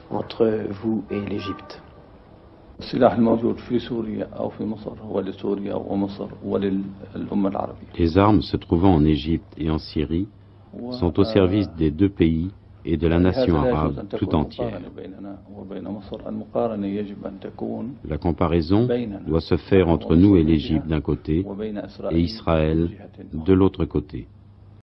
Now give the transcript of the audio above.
entre vous et l'Égypte? Les armes se trouvant en Égypte et en Syrie sont au service des deux pays et de la nation arabe tout entière. La comparaison doit se faire entre nous et l'Égypte d'un côté et Israël de l'autre côté.